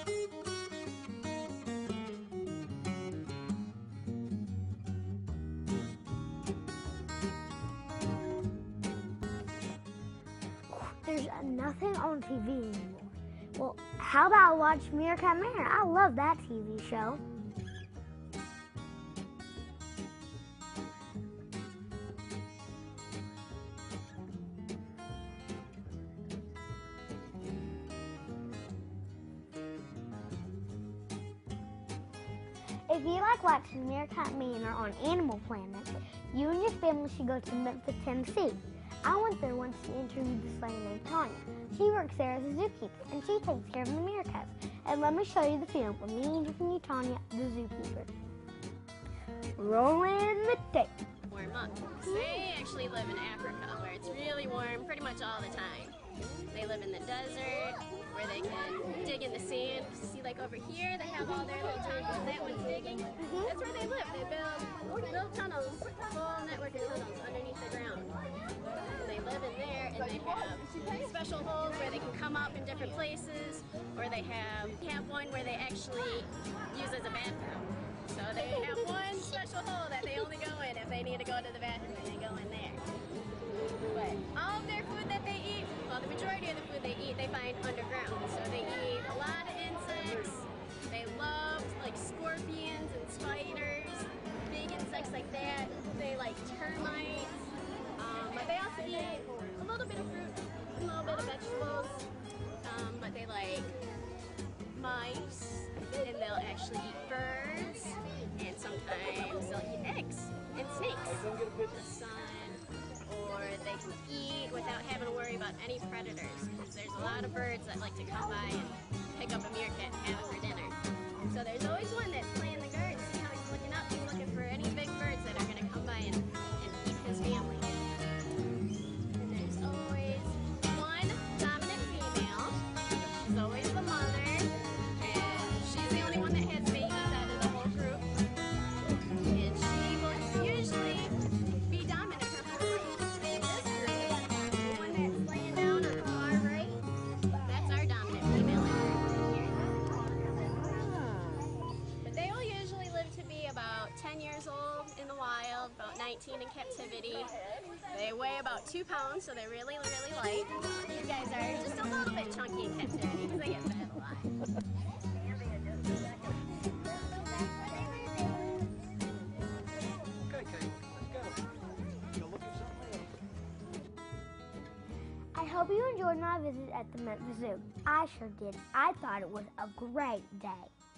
There's nothing on TV anymore. Well, how about watch Meerkat Manor? I love that TV show. If you like watching Meerkat Manor on Animal Planet, you and your family should go to Memphis, Tennessee. I went there once to interview this lady named Tanya. She works there as a zookeeper, and she takes care of the meerkats. And let me show you the film of me interviewing Tanya, the zookeeper. Rolling the tape. Warm up. They actually live in Africa, where it's really warm pretty much all the time. They live in the desert, where they can dig in the sand. See, like over here, they have all their little tunnels. That one's digging. That's where they live. They build tunnels, full network of tunnels underneath the ground. They live in there, and they have special holes where they can come up in different places, or they have one where they actually use as a bathroom. So they have one special hole that they only go in if they need to go to the bathroom, and they go in there. But all of their food that they eat, well, the majority of the food they eat, they find underground. So they eat a lot of insects. They love like scorpions and spiders, big insects like that. They like termites. But they also eat a little bit of fruit, a little bit of vegetables. But they like mice, and they'll actually eat birds, and sometimes they'll eat eggs and snakes. The sun. Or they can eat without having to worry about any predators, because there's a lot of birds that like to come by and pick up a meerkat and have it for dinner. So there's always one that's playing the guard. See how he's looking up? He's looking for any big birds that are going to come by and eat his family. And there's always one dominant female. She's always the mother, and she's the only one that has babies out of the whole group. And she will usually be dominant. About 10 years old in the wild, about 19 in captivity. They weigh about 2 pounds, so they're really, really light. These guys are just a little bit chunky in captivity because they get fed a lot. I hope you enjoyed my visit at the Memphis Zoo. I sure did. I thought it was a great day.